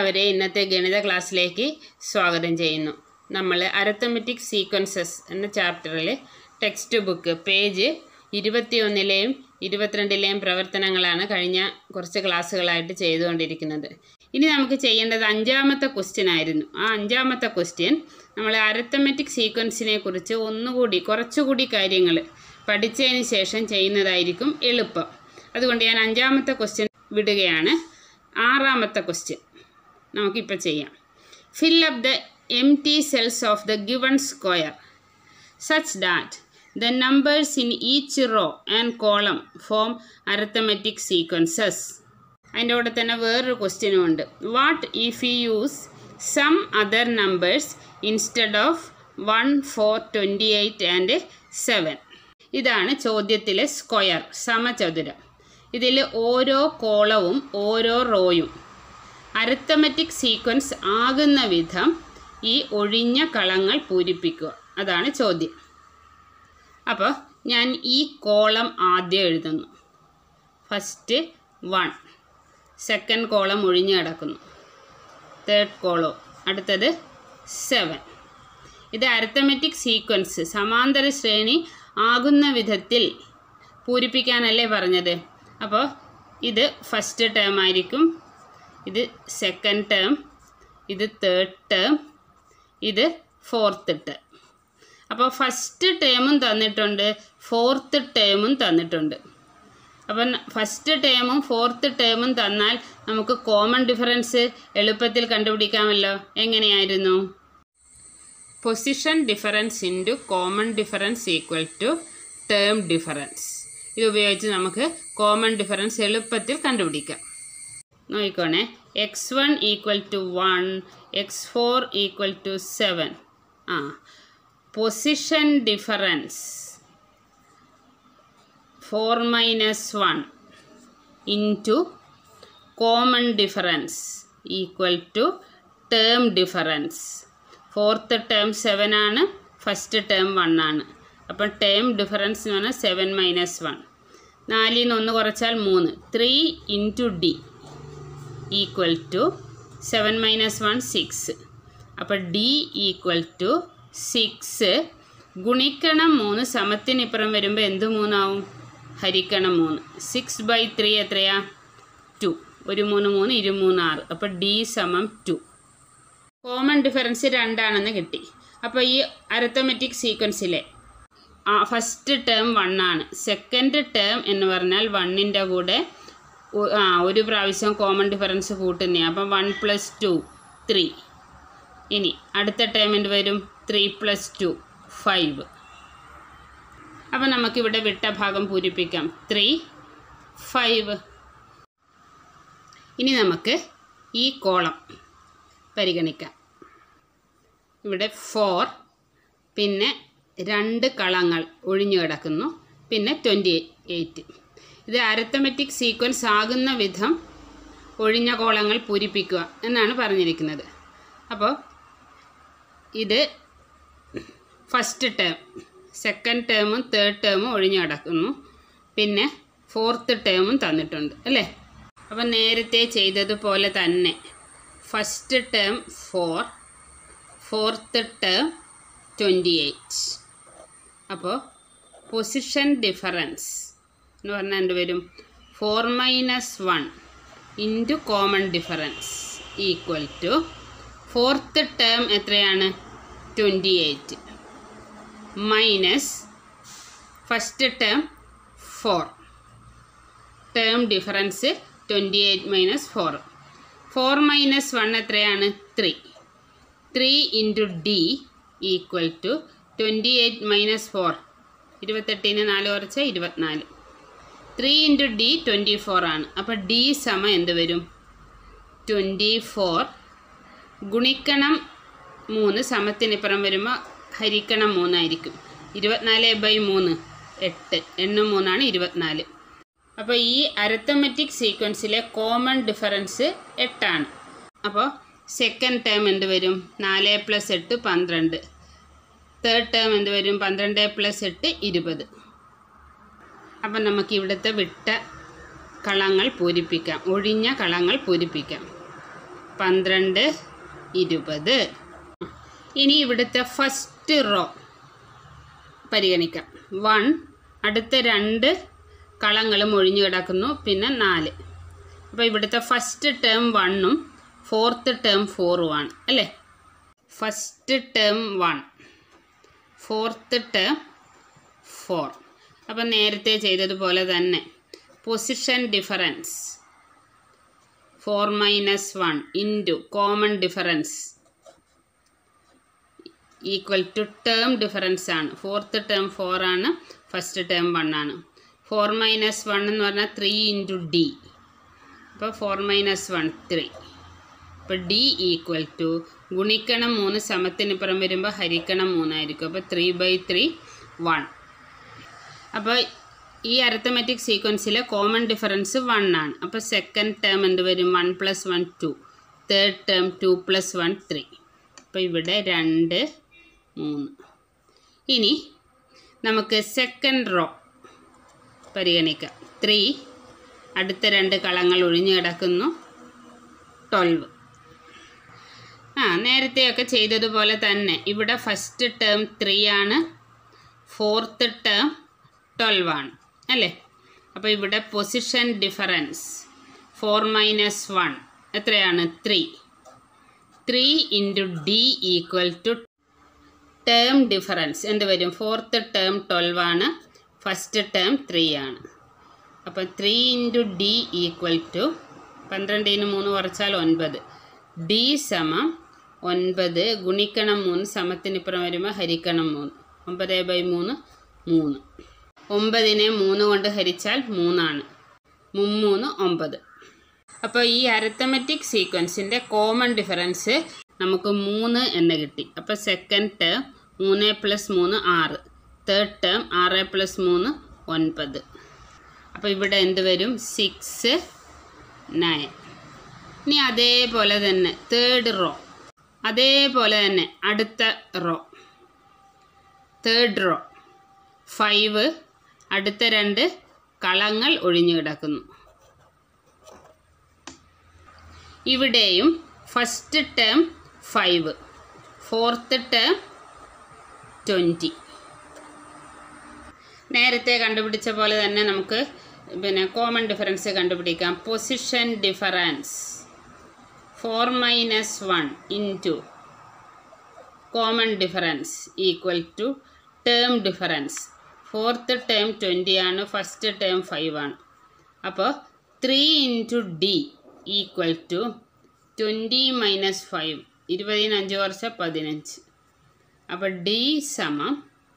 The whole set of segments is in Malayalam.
എല്ലാവരെയും ഇന്നത്തെ ഗണിത ക്ലാസ്സിലേക്ക് സ്വാഗതം ചെയ്യുന്നു. നമ്മൾ അരിത്തമെറ്റിക് സീക്വൻസസ് എന്ന ചാപ്റ്ററിൽ ടെക്സ്റ്റ് ബുക്ക് പേജ് 21-ലെയും 22-ലെയും പ്രവർത്തനങ്ങളാണ് കഴിഞ്ഞ കുറച്ച് ക്ലാസ്സുകളായിട്ട് ചെയ്തുകൊണ്ടിരിക്കുന്നത്. ഇനി നമുക്ക് ചെയ്യേണ്ടത് 5-ാമത്തെ ക്വസ്റ്റ്യൻ ആയിരുന്നു. ആ 5-ാമത്തെ ക്വസ്റ്റ്യൻ നമ്മൾ അരിത്തമെറ്റിക് സീക്വൻസിനെ കുറിച്ച് കുറച്ചുകൂടി കാര്യങ്ങൾ പഠിച്ചതിന് ശേഷം ചെയ്യുന്നതായിരിക്കും എളുപ്പം. അതുകൊണ്ട് ഞാൻ 5-ാമത്തെ ക്വസ്റ്റ്യൻ വിടുകയാണ്. 6-ാമത്തെ ക്വസ്റ്റ്യൻ നമുക്കിപ്പോൾ ചെയ്യാം. Fill up the empty cells of the given square such that the numbers in each row and column form arithmetic sequences. അതിൻ്റെ കൂടെ തന്നെ വേറൊരു ക്വസ്റ്റ്യനും ഉണ്ട്. What if you use some other numbers instead of 1, 4, 28 and 7. ഇതാണ് ചോദ്യത്തിലെ സ്ക്വയർ, സമചതുരം. ഇതിൽ ഓരോ കോളവും ഓരോ റോയും അരിത്തമെറ്റിക് സീക്വൻസ് ആകുന്ന വിധം ഈ ഒഴിഞ്ഞ കളങ്ങൾ പൂരിപ്പിക്കുക. അതാണ് ചോദ്യം. അപ്പോൾ ഞാൻ ഈ കോളം ആദ്യം എഴുതുന്നു. ഫസ്റ്റ് 1, സെക്കൻഡ് കോളം ഒഴിഞ്ഞ് കിടക്കുന്നു, തേർഡ് കോളം, അടുത്തത് 7. ഇത് അരിത്തമെറ്റിക് സീക്വൻസ് സമാന്തര ശ്രേണി ആകുന്ന വിധത്തിൽ പൂരിപ്പിക്കാനല്ലേ പറഞ്ഞത്. അപ്പോൾ ഇത് ഫസ്റ്റ് ടേം ആയിരിക്കും, ഇത് സെക്കൻഡ് ടേം, ഇത് തേർഡ് ടേം, ഇത് ഫോർത്ത് ടേം. അപ്പോൾ ഫസ്റ്റ് ടേമും തന്നിട്ടുണ്ട്, ഫോർത്ത് ടേമും തന്നിട്ടുണ്ട്. അപ്പം ഫസ്റ്റ് ടേമും ഫോർത്ത് ടേമും തന്നാൽ നമുക്ക് കോമൺ ഡിഫറൻസ് എളുപ്പത്തിൽ കണ്ടുപിടിക്കാമല്ലോ. എങ്ങനെയായിരുന്നു? Position difference into common difference equal to term difference. ഇത് ഉപയോഗിച്ച് നമുക്ക് കോമൺ ഡിഫറൻസ് എളുപ്പത്തിൽ കണ്ടുപിടിക്കാം. നോക്കിക്കോണേ, x1 equal to 1, x4 equal to 7. Position difference 4 - 1 into common difference equal to term difference. Fourth term 7 ആണ്, ഫസ്റ്റ് ടേം 1 ആണ്. അപ്പം ടേം ഡിഫറൻസ് എന്ന് പറഞ്ഞാൽ 7 - 1. 4-ൽ നിന്ന് 1 കുറച്ചാൽ 3. 3 ഇൻറ്റു d ഈക്വൽ ടു 7 - 1 6. അപ്പോൾ d ഈക്വൽ ടു 6 ഗുണിക്കണം 3 സമത്തിനിപ്പുറം വരുമ്പോൾ എന്ത് 3 ആവും? ഹരിക്കണം 3. 6/3 എത്രയാ? 2. 1 3 3 23 6. അപ്പോൾ d = 2. കോമൺ ഡിഫറൻസ് 2 ആണെന്ന് കിട്ടി. അപ്പോൾ ഈ അരിത്തമെറ്റിക് സീക്വൻസിലെ ഫസ്റ്റ് ടേം 1 ആണ്. സെക്കൻഡ് ടേം എന്ന് പറഞ്ഞാൽ 1ൻ്റെ കൂടെ ഒരു പ്രാവശ്യം കോമൺ ഡിഫറൻസ് കൂട്ടുന്നേ. അപ്പം 1 + 2 3. ഇനി അടുത്ത ടേം എന്ത് വരും? 3 + 2 5. അപ്പം നമുക്കിവിടെ വിട്ട ഭാഗം പൂരിപ്പിക്കാം. 3 5. ഇനി നമുക്ക് ഈ കോളം പരിഗണിക്കാം. ഇവിടെ 4, പിന്നെ 2 കളങ്ങൾ ഒഴിഞ്ഞു കിടക്കുന്നു, പിന്നെ 28. ഇത് അരിത്തമെറ്റിക് സീക്വൻസ് ആകുന്ന വിധം ഒഴിഞ്ഞ കോളങ്ങൾ പൂരിപ്പിക്കുക എന്നാണ് പറഞ്ഞിരിക്കുന്നത്. അപ്പോൾ ഇത് ഫസ്റ്റ് ടേം, സെക്കൻഡ് ടേമും തേർഡ് ടേമും ഒഴിഞ്ഞു കിടക്കുന്നു, പിന്നെ ഫോർത്ത് ടേമും തന്നിട്ടുണ്ട് അല്ലേ. അപ്പോൾ നേരത്തെ ചെയ്തതുപോലെ തന്നെ ഫസ്റ്റ് ടേം 4, ഫോർത്ത് ടേം 28. അപ്പോൾ പൊസിഷൻ ഡിഫറൻസ് എന്ന് പറഞ്ഞാൽ എന്ത് വരും? 4 - 1 into common difference equal to fourth term എത്രയാണ്? 28 minus first term 4. Term difference 28 - 4. 4 - 1 എത്രയാണ്? 3. 3 ഇൻറ്റു d ഈക്വൽ ടു 28 - 4. 28-ന് 4 കുറച്ച് 24. 3 ഇൻറ്റു d 24 ആണ്. അപ്പോൾ d = എന്ത് വരും? 24 ഗുണിക്കണം 3 സമത്തിനിപ്പുറം വരുമ്പോൾ ഹരിക്കണം 3 ആയിരിക്കും. 24/3 8. 3 ആണ് 24. അപ്പോൾ ഈ അരിത്തമെറ്റിക് സീക്വൻസിലെ കോമൺ ഡിഫറൻസ് 8 ആണ്. അപ്പോൾ സെക്കൻഡ് ടേം എന്ത് വരും? 4 + 8 12. തേർഡ് ടേം എന്ത് വരും? 12 + 8 20. അപ്പം നമുക്ക് ഇവിടുത്തെ വിട്ട കളങ്ങൾ പൂരിപ്പിക്കാം, ഒഴിഞ്ഞ കളങ്ങൾ പൂരിപ്പിക്കാം. 12, 20. ഇനി ഇവിടുത്തെ ഫസ്റ്റ് റോ പരിഗണിക്കാം. 1, അടുത്ത 2 കളങ്ങളും ഒഴിഞ്ഞു കിടക്കുന്നു, പിന്നെ 4. അപ്പോൾ ഇവിടുത്തെ ഫസ്റ്റ് ടേം 1ഉം ഫോർത്ത് ടേം 4ഉമാണ് അല്ലേ. First term 1, fourth term 4. അപ്പം നേരത്തെ ചെയ്തതുപോലെ തന്നെ position difference 4 - 1 into common difference equal to term difference ആണ്. ഫോർത്ത് ടേം 4 ആണ്, ഫസ്റ്റ് ടേം 1 ആണ്. 4 - 1 എന്ന് പറഞ്ഞാൽ 3 ഇൻറ്റു D. അപ്പോൾ 4 - 1 3. അപ്പോൾ D ഈക്വൽ ടു ഗുണിക്കണം 3 സമത്തിനിപ്പുറം വരുമ്പോൾ ഹരിക്കണം 3 ആയിരിക്കും. അപ്പോൾ 3/3 1. അപ്പോൾ ഈ അരിത്തമെറ്റിക് സീക്വൻസിലെ കോമൺ ഡിഫറൻസ് 1 ആണ്. അപ്പോൾ സെക്കൻഡ് ടേം എന്ത് വരും? 1 + 1 2. Third term 2 + 1 3. അപ്പോൾ ഇവിടെ 2 3. ഇനി നമുക്ക് സെക്കൻഡ് റോ പരിഗണിക്കാം. 3, അടുത്ത 2 കളങ്ങൾ ഒഴിഞ്ഞു കിടക്കുന്നു, 12. നേരത്തെയൊക്കെ ചെയ്തതുപോലെ തന്നെ ഇവിടെ ഫസ്റ്റ് ടേം 3 ആണ്, ഫോർത്ത് ടേം 12 ആണ് അല്ലേ. അപ്പോൾ ഇവിടെ പൊസിഷൻ ഡിഫറൻസ് 4 - 1 എത്രയാണ്? 3. 3 into D equal to term difference എന്ത് വരും? ഫോർത്ത് ടേം 12 ആണ്, ഫസ്റ്റ് ടേം 3 ആണ്. അപ്പോൾ 3 ഇൻറ്റു D ഈക്വൽ ടു 12 - 3 കുറച്ചാൽ 9. D സമം 9 ഗുണിക്കണം 3 സമത്തിനിപ്പുറം വരുമ്പോൾ ഹരിക്കണം 3. 9/3 3. 9നെ 3 കൊണ്ട് ഹരിച്ചാൽ 3 ആണ്. 3 9. അപ്പോൾ ഈ അരിത്തമെറ്റിക് സീക്വൻസിൻ്റെ കോമൺ ഡിഫറൻസ് നമുക്ക് 3 എന്ന് കിട്ടി. അപ്പോൾ സെക്കൻഡ് ടേം 3 + 3 6. Third term 6 + 3 9. അപ്പോൾ ഇവിടെ എന്ത് വരും? 6 9. ഇനി അതേപോലെ തന്നെ തേർഡ് റോ, അതേപോലെ തന്നെ അടുത്ത റോ തേർഡ് റോ 5, അടുത്ത 2 കളങ്ങൾ ഒഴിഞ്ഞു കിടക്കുന്നു. ഇവിടെയും ഫസ്റ്റ് ടേം 5, ഫോർത്ത് ടേം 20. നേരത്തെ കണ്ടുപിടിച്ച പോലെ തന്നെ നമുക്ക് പിന്നെ കോമൺ ഡിഫറൻസ് കണ്ടുപിടിക്കാം. Position difference 4 - 1 into common difference equal to term difference. Fourth term 20 ആണ്, ഫസ്റ്റ് ടേം 5 ആണ്. അപ്പോൾ 3 ഇൻറ്റു D ഈക്വൽ ടു 20 - 5. 20-ന് 5 കുറച്ചാൽ 15. അപ്പോൾ D സമം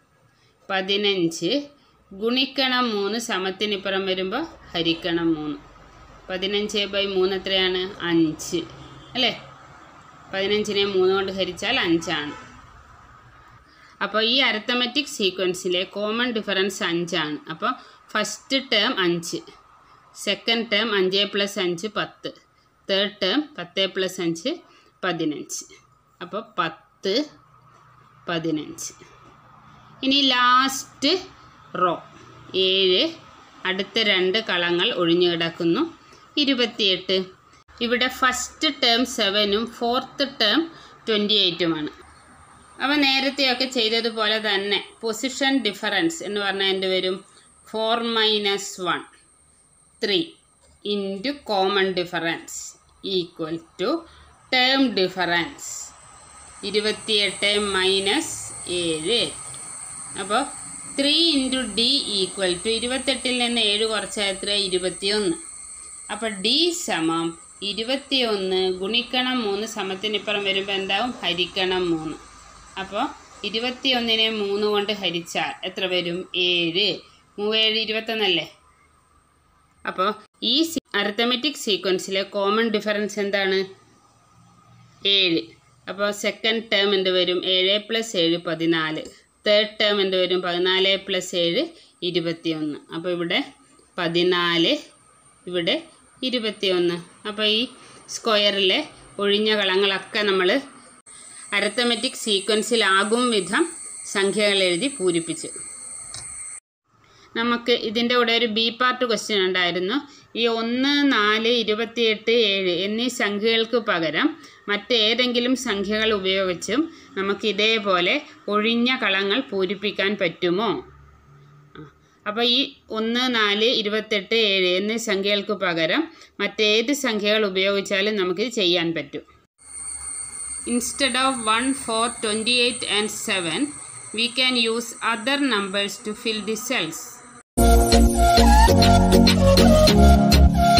15 ഗുണിക്കണം 3 സമത്തിനിപ്പുറം വരുമ്പോൾ ഹരിക്കണം 3. 15/3 എത്രയാണ്? 5 അല്ലേ. 15നെ 3 കൊണ്ട് ഹരിച്ചാൽ 5 ആണ്. അപ്പോൾ ഈ അരിത്തമെറ്റിക് സീക്വൻസിലെ കോമൺ ഡിഫറൻസ് 5 ആണ്. അപ്പോൾ first term 5, second term 5 + 5 10, third term 10 + 5 15. അപ്പോൾ 10 15. ഇനി ലാസ്റ്റ് റോ 7, അടുത്ത 2 കളങ്ങൾ ഒഴിഞ്ഞു കിടക്കുന്നു, 28. ഇവിടെ ഫസ്റ്റ് ടേം 7ഉം ഫോർത്ത് ടേം 28ഉമാണ്. അപ്പോൾ നേരത്തെയൊക്കെ ചെയ്തതുപോലെ തന്നെ പൊസിഷൻ ഡിഫറൻസ് എന്ന് പറഞ്ഞാൽ എന്ത് വരും? 4 - 1 3 into common difference equal to term difference 28 - 7. അപ്പോൾ 3 ഇൻറ്റു D ഈക്വൽ ടു 28ൽ നിന്ന് 7 കുറച്ചാൽ എത്ര? 21. അപ്പോൾ D സമം 21 ഗുണിക്കണം 3 സമത്തിനിപ്പുറം വരുമ്പോൾ എന്താവും? ഹരിക്കണം 3. അപ്പോൾ 21നെ 3 കൊണ്ട് ഹരിച്ചാൽ എത്ര വരും? 7. 3 7 21 അല്ലേ. അപ്പോൾ ഈ അരിത്തമെറ്റിക് സീക്വൻസിലെ കോമൺ ഡിഫറൻസ് എന്താണ്? 7. അപ്പോൾ സെക്കൻഡ് ടേം എന്ത് വരും? 7 + 7 14. തേർഡ് ടേം എന്ത് വരും? 14 + 7 21. അപ്പോൾ ഇവിടെ 14, ഇവിടെ 21. അപ്പോൾ ഈ സ്ക്വയറിലെ ഒഴിഞ്ഞ കളങ്ങളൊക്കെ നമ്മൾ അരിത്തമെറ്റിക് സീക്വൻസിലാകും വിധം സംഖ്യകൾ എഴുതി പൂരിപ്പിച്ചു. നമുക്ക് ഇതിൻ്റെ കൂടെ ഒരു ബി പാർട്ട് ക്വസ്റ്റ്യൻ ഉണ്ടായിരുന്നു. ഈ 1, 4, 28, 7 എന്നീ സംഖ്യകൾക്ക് പകരം മറ്റേതെങ്കിലും സംഖ്യകൾ ഉപയോഗിച്ചും നമുക്ക് ഇതേപോലെ ഒഴിഞ്ഞ കളങ്ങൾ പൂരിപ്പിക്കാൻ പറ്റുമോ? അപ്പോൾ ഈ 1, 4, 28, 7 എന്നീ സംഖ്യകൾക്ക് പകരം മറ്റേത് സംഖ്യകൾ ഉപയോഗിച്ചാലും നമുക്കിത് ചെയ്യാൻ പറ്റും. Instead of 1, 4, 28 and 7, we can use other numbers to fill the cells.